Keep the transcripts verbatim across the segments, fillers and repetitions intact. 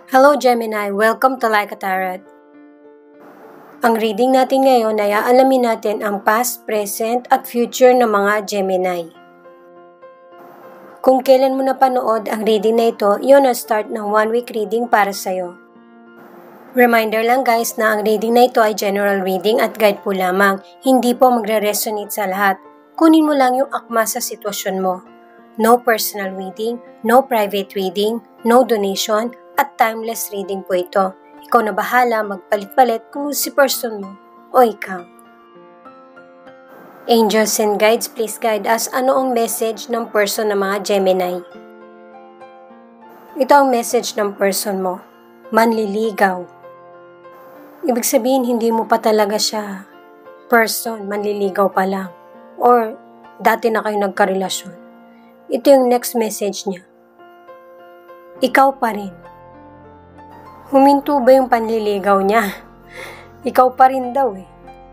Hello Gemini, welcome to Like a Tarot. Ang reading natin ngayon ay aalamin natin ang past, present at future ng mga Gemini. Kung kailan mo napanood ang reading na ito, yun ang start ng one week reading para sa'yo. Reminder lang guys na ang reading na ito ay general reading at guide po lamang, hindi po magre-resonate sa lahat. Kunin mo lang yung akma sa sitwasyon mo. No personal reading, no private reading, no donation, at timeless reading po ito. Ikaw na bahala magpalit-palit kung si person mo o ikaw. Angels and guides, please guide us. Ano ang message ng person ng mga Gemini? Ito ang message ng person mo. Manliligaw. Ibig sabihin, hindi mo pa talaga siya person, manliligaw pa lang. Or, dati na kayo nagkarelasyon. Ito yung next message niya. Ikaw pa rin. Huminto ba yung panliligaw niya? Ikaw pa rin daw eh.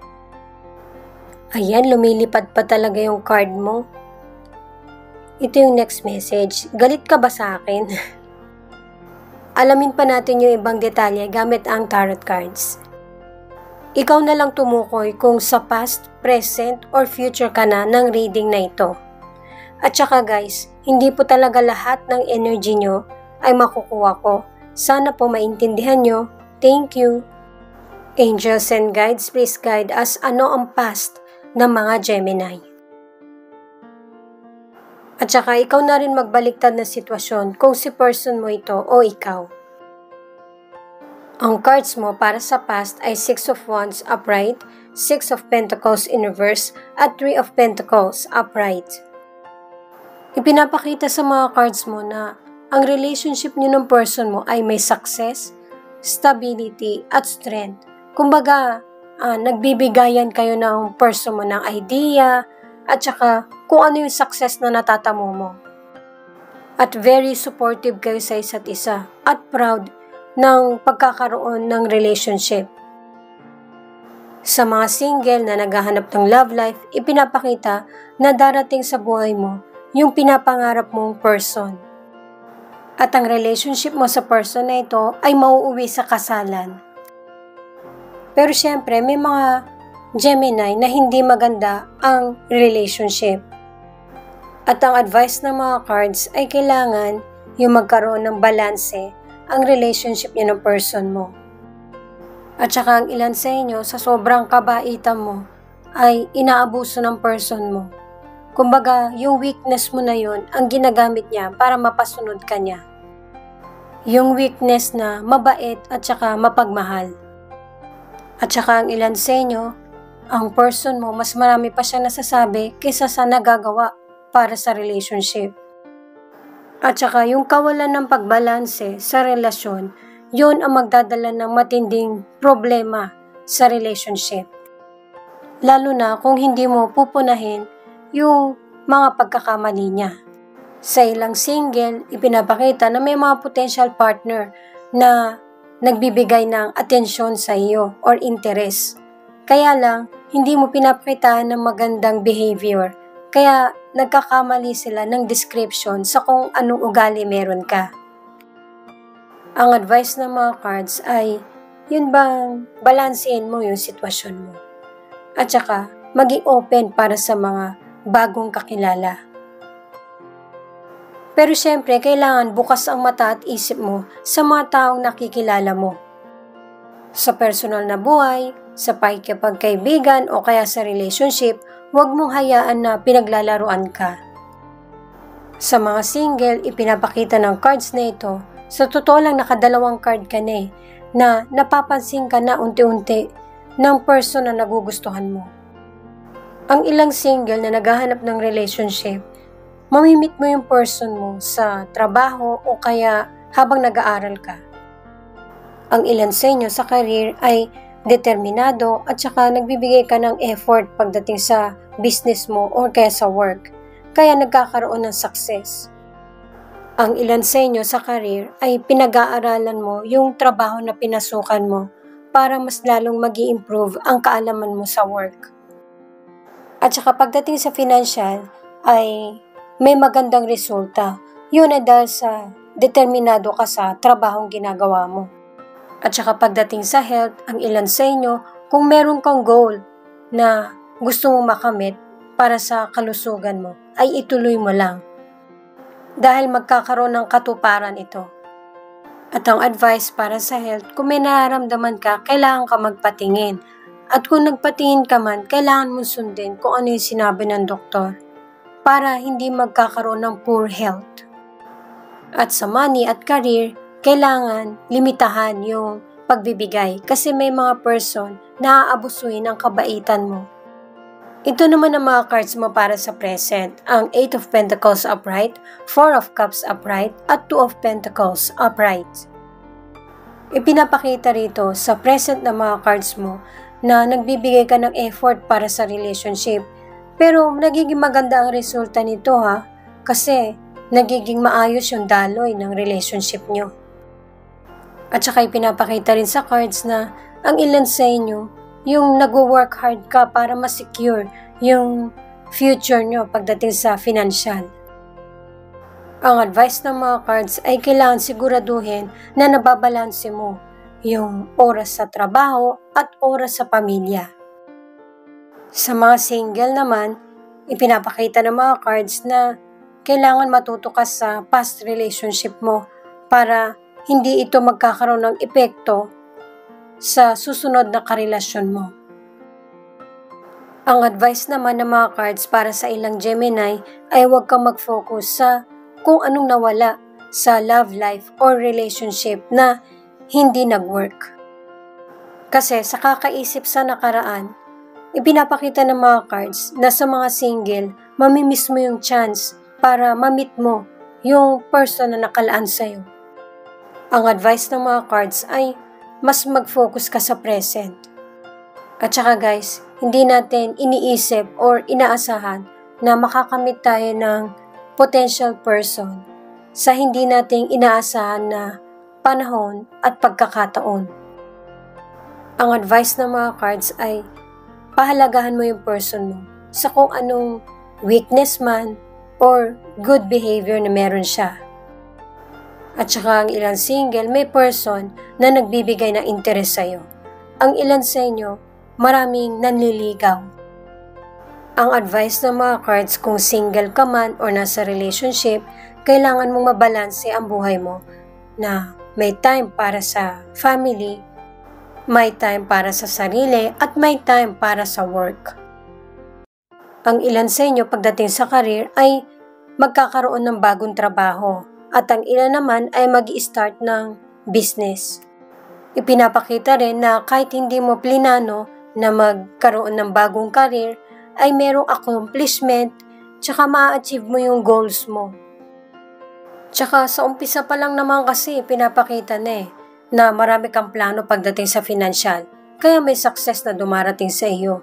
Ayan, lumilipad pa talaga yung card mo. Ito yung next message. Galit ka ba sa akin? Alamin pa natin yung ibang detalye gamit ang tarot cards. Ikaw na lang tumukoy kung sa past, present, or future ka na ng reading na ito. At saka guys, hindi po talaga lahat ng energy nyo ay makukuha ko. Sana po maintindihan nyo. Thank you. Angels and guides, please guide us. Ano ang past ng mga Gemini? At saka ikaw na rin magbaliktad na sitwasyon kung si person mo ito o ikaw. Ang cards mo para sa past ay Six of Wands upright, Six of Pentacles in reverse, at Three of Pentacles upright. Ipinapakita sa mga cards mo na ang relationship niyo ng person mo ay may success, stability, at strength. Kumbaga, ah, nagbibigayan kayo ng person mo ng idea, at saka kung ano yung success na natatamo mo. At very supportive kayo sa isa't isa, at proud ng pagkakaroon ng relationship. Sa mga single na naghahanap ng love life, ipinapakita na darating sa buhay mo yung pinapangarap mong person. At ang relationship mo sa person na ito ay mauuwi sa kasalan. Pero syempre, may mga Gemini na hindi maganda ang relationship. At ang advice ng mga cards ay kailangan yung magkaroon ng balanse ang relationship niyo ng person mo. At saka ang ilan sa inyo sa sobrang kabaitan mo ay inaabuso ng person mo. Kumbaga, yung weakness mo na yun, ang ginagamit niya para mapasunod ka niya. Yung weakness na mabait at saka mapagmahal. At saka ang ilan sa inyo, ang person mo, mas marami pa siya nasasabi kaysa sa nagagawa para sa relationship. At saka yung kawalan ng pagbalanse sa relasyon, yun ang magdadala ng matinding problema sa relationship. Lalo na kung hindi mo pupunahin yung mga pagkakamali niya. Sa ilang single, ipinapakita na may mga potential partner na nagbibigay ng atensyon sa iyo or interest. Kaya lang, hindi mo pinapakita ng magandang behavior. Kaya nagkakamali sila ng description sa kung anong ugali meron ka. Ang advice ng mga cards ay, yun bang balansein mo yung sitwasyon mo. At saka, maging open para sa mga bagong kakilala. Pero syempre, kailangan bukas ang mata at isip mo sa mga taong nakikilala mo. Sa personal na buhay, sa pakikipagkaibigan o kaya sa relationship, huwag mong hayaan na pinaglalaruan ka. Sa mga single, ipinapakita ng cards na ito, sa totoo lang nakadalawang card ka na eh, na napapansin ka na unti-unti ng person na nagugustuhan mo. Ang ilang single na naghahanap ng relationship, mamimit mo yung person mo sa trabaho o kaya habang nag-aaral ka. Ang ilan sa inyo sa career ay determinado at saka nagbibigay ka ng effort pagdating sa business mo o kaya sa work, kaya nagkakaroon ng success. Ang ilan sa inyo sa career ay pinag-aaralan mo yung trabaho na pinasukan mo para mas lalong mag-i-improve ang kaalaman mo sa work. At saka pagdating sa financial ay may magandang resulta. Yun ay dahil sa determinado ka sa trabahong ginagawa mo. At saka pagdating sa health, ang ilan sa inyo, kung meron kang goal na gusto mong makamit para sa kalusugan mo, ay ituloy mo lang. Dahil magkakaroon ng katuparan ito. At ang advice para sa health, kung may nararamdaman ka, kailangan ka magpatingin. At kung nagpatingin ka man, kailangan mo sundin kung ano yung sinabi ng doktor para hindi magkakaroon ng poor health. At sa money at career, kailangan limitahan yung pagbibigay kasi may mga person na aabusuin ang kabaitan mo. Ito naman ang mga cards mo para sa present, ang eight of Pentacles upright, four of Cups upright, at two of Pentacles upright. Ipinapakita rito sa present na mga cards mo na nagbibigay ka ng effort para sa relationship. Pero nagiging maganda ang resulta nito ha, kasi nagiging maayos yung daloy ng relationship nyo. At saka ipinapakita rin sa cards na ang ilan sa inyo, yung nag-work hard ka para ma-secure yung future nyo pagdating sa financial. Ang advice ng mga cards ay kailangan siguraduhin na nababalanse mo yung oras sa trabaho at oras sa pamilya. Sa mga single naman, ipinapakita ng mga cards na kailangan matuto ka sa past relationship mo para hindi ito magkakaroon ng epekto sa susunod na karelasyon mo. Ang advice naman ng mga cards para sa ilang Gemini ay huwag kang mag-focus sa kung anong nawala sa love life or relationship na hindi nag-work. Kasi sa kakaisip sa nakaraan, ipinapakita ng mga cards na sa mga single, mamimiss mo yung chance para ma-meet mo yung person na nakalaan sa'yo. Ang advice ng mga cards ay mas mag-focus ka sa present. At saka guys, hindi natin iniisip or inaasahan na makakamit tayo ng potential person sa hindi nating inaasahan na panahon at pagkakataon. Ang advice ng mga cards ay pahalagahan mo yung person mo sa kung anong weakness man or good behavior na meron siya. At saka ang ilang single, may person na nagbibigay ng interes sa'yo. Ang ilan sa inyo, maraming nanliligaw. Ang advice ng mga cards kung single ka man o nasa relationship, kailangan mong mabalanse ang buhay mo na may time para sa family, may time para sa sarili, at may time para sa work. Ang ilan sa inyo pagdating sa career ay magkakaroon ng bagong trabaho at ang ilan naman ay mag-i-start ng business. Ipinapakita rin na kahit hindi mo plinano na magkaroon ng bagong career, ay merong accomplishment tsaka ma-achieve mo yung goals mo. Tsaka sa umpisa pa lang naman kasi pinapakita na eh, na marami kang plano pagdating sa financial, kaya may success na dumarating sa iyo.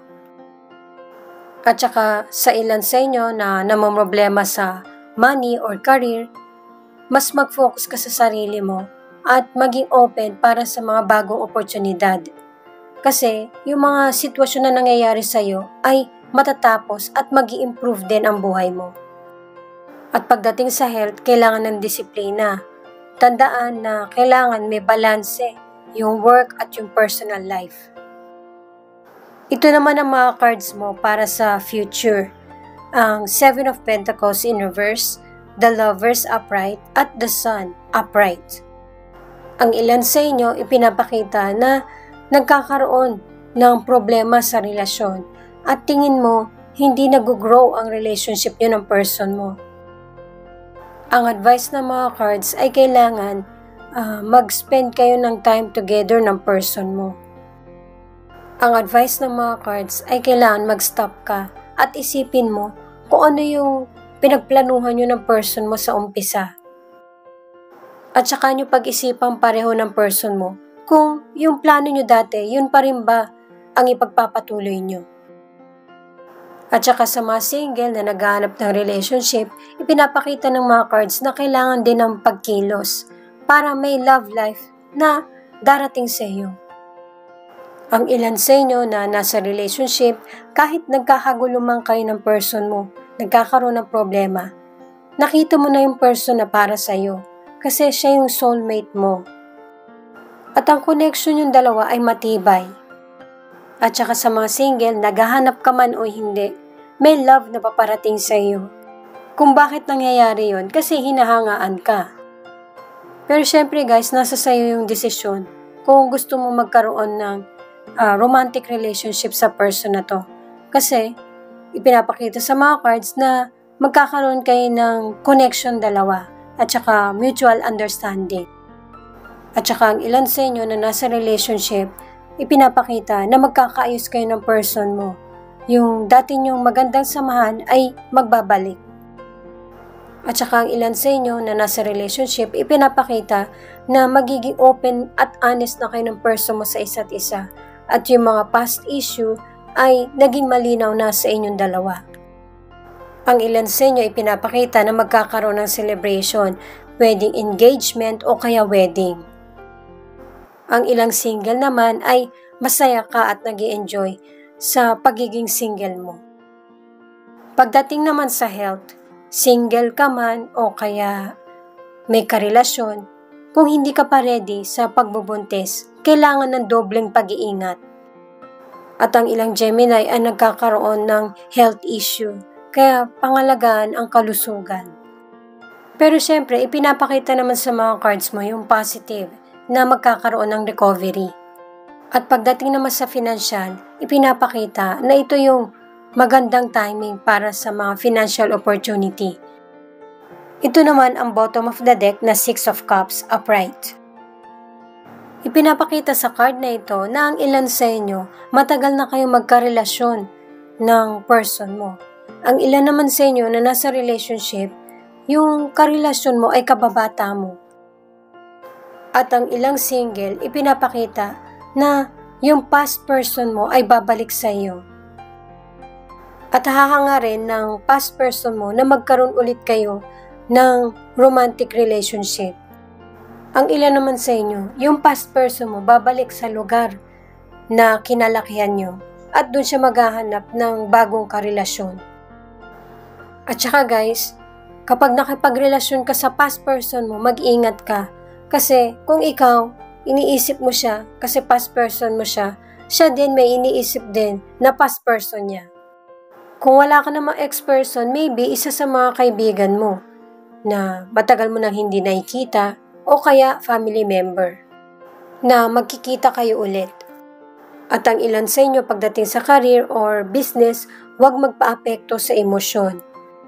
At tsaka sa ilan sa inyo na namamroblema sa money or career, mas mag-focus ka sa sarili mo at maging open para sa mga bagong oportunidad. Kasi yung mga sitwasyon na nangyayari sa iyo ay matatapos at mag-i-improve din ang buhay mo. At pagdating sa health, kailangan ng disiplina. Tandaan na kailangan may balanse yung work at yung personal life. Ito naman ang mga cards mo para sa future. Ang Seven of Pentacles in reverse, the Lovers upright, at the Sun upright. Ang ilan sa inyo ipinapakita na nagkakaroon ng problema sa relasyon at tingin mo hindi nag-grow ang relationship nyo ng person mo. Ang advice ng mga cards ay kailangan uh, mag-spend kayo ng time together ng person mo. Ang advice ng mga cards ay kailangan mag-stop ka at isipin mo kung ano yung pinagplanuhan nyo ng person mo sa umpisa. At saka nyo pag-isipan pareho ng person mo kung yung plano nyo dati, yun pa rin ba ang ipagpapatuloy nyo. At saka sa mga single na naghahanap ng relationship, ipinapakita ng mga cards na kailangan din ng pagkilos para may love life na darating sa iyo. Ang ilan sa inyo na nasa relationship, kahit nagkakagulo man kayo ng person mo, nagkakaroon ng problema, nakita mo na yung person na para sa iyo. kasi siya yung soulmate mo. At ang connection yung dalawa ay matibay. At saka sa mga single, naghahanap ka man o hindi, may love na paparating sa iyo. Kung bakit nangyayari yon, kasi hinahangaan ka. Pero syempre guys, nasa sayo yung desisyon kung gusto mo magkaroon ng uh, romantic relationship sa person na to. Kasi ipinapakita sa mga cards na magkakaroon kayo ng connection dalawa at saka mutual understanding. At saka ang ilan sa inyo na nasa relationship, ipinapakita na magkakaayos kayo ng person mo. Yung dati nyong magandang samahan ay magbabalik. At saka ang ilan sa inyo na nasa relationship, ipinapakita na magiging open at honest na kayo ng person mo sa isa't isa. At yung mga past issue ay naging malinaw na sa inyong dalawa. Ang ilan sa inyo ipinapakita na magkakaroon ng celebration, wedding engagement o kaya wedding. Ang ilang single naman ay masaya ka at nag-i-enjoy sa pagiging single mo. Pagdating naman sa health, single ka man o kaya may karelasyon, kung hindi ka pa ready sa pagbubuntis, kailangan ng dobleng pag-iingat. At ang ilang Gemini ay nagkakaroon ng health issue, kaya pangalagaan ang kalusugan. Pero syempre, ipinapakita naman sa mga cards mo yung positive na magkakaroon ng recovery. At pagdating naman sa financial, ipinapakita na ito yung magandang timing para sa mga financial opportunity. Ito naman ang bottom of the deck na Six of Cups upright. Ipinapakita sa card na ito na ang ilan sa inyo matagal na kayong magkarelasyon ng person mo. Ang ilan naman sa inyo na nasa relationship, yung karelasyon mo ay kababata mo. At ang ilang single, ipinapakita na yung past person mo ay babalik sa iyo. At hahanga rin ng past person mo na magkaroon ulit kayo ng romantic relationship. Ang ilan naman sa inyo, yung past person mo babalik sa lugar na kinalakihan nyo at doon siya maghahanap ng bagong karelasyon. At saka guys, kapag nakipagrelasyon ka sa past person mo, mag-ingat ka. Kasi kung ikaw, iniisip mo siya kasi past person mo siya, siya din may iniisip din na past person niya. Kung wala ka namang ex-person, maybe isa sa mga kaibigan mo na matagal mo nang hindi nakikita o kaya family member na magkikita kayo ulit. At ang ilan sa inyo pagdating sa career or business, huwag magpa-apekto sa emosyon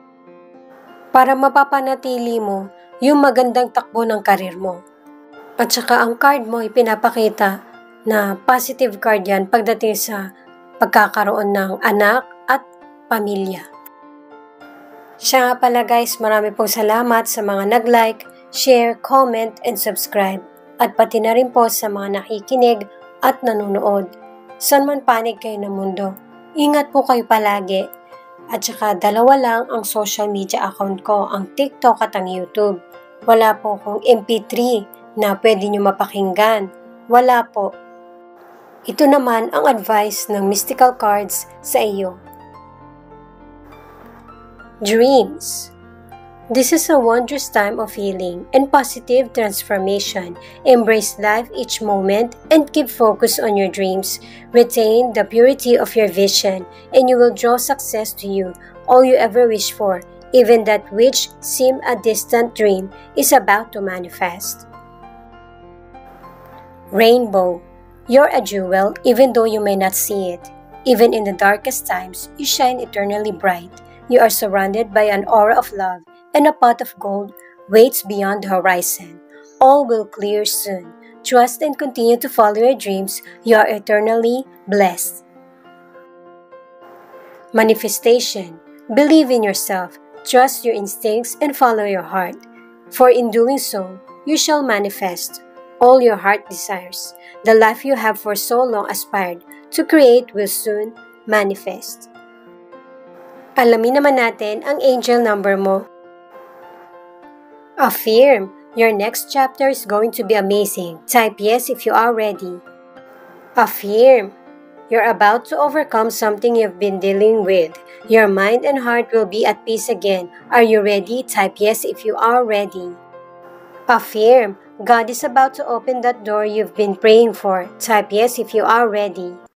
para mapapanatili mo yung magandang takbo ng career mo. At saka ang card mo ay pinapakita na positive card yan pagdating sa pagkakaroon ng anak at pamilya. Siya nga pala guys, marami pong salamat sa mga nag-like, share, comment, and subscribe. At pati na rin po sa mga nakikinig at nanonood. San man panig kayo ng mundo, ingat po kayo palagi. At saka dalawa lang ang social media account ko, ang TikTok at ang YouTube. Wala po akong M P three na pwede nyo mapakinggan. Wala po. Ito naman ang advice ng mystical cards sa iyo. Dreams. This is a wondrous time of healing and positive transformation. Embrace life each moment and keep focus on your dreams. Retain the purity of your vision and you will draw success to you, all you ever wish for. Even that which seemed a distant dream is about to manifest. Rainbow. You're a jewel even though you may not see it. Even in the darkest times, you shine eternally bright. You are surrounded by an aura of love, and a pot of gold waits beyond the horizon. All will clear soon. Trust and continue to follow your dreams. You are eternally blessed. Manifestation. Believe in yourself, trust your instincts, and follow your heart. For in doing so, you shall manifest all your heart desires. The life you have for so long aspired to create will soon manifest. Alamin naman natin ang angel number mo. Affirm. Your next chapter is going to be amazing. Type yes if you are ready. Affirm. You're about to overcome something you've been dealing with. Your mind and heart will be at peace again. Are you ready? Type yes if you are ready. Affirm, God is about to open that door you've been praying for. Type yes if you are ready.